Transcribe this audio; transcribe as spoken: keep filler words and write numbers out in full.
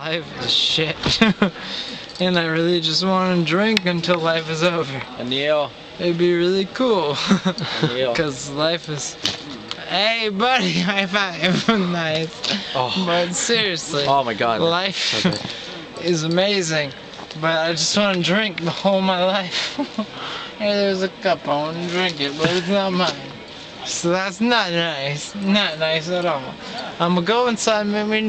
life is shit. And I really just want to drink until life is over. Aneel. It'd be really cool. Aneel. Cause life is... Hey buddy, high five. Nice. Oh. But seriously. Oh my god. Life is amazing. But I just want to drink the whole of my life. Hey, there's a cup, I want to drink it, but it's not mine. So that's not nice. Not nice at all. I'm gonna go inside, maybe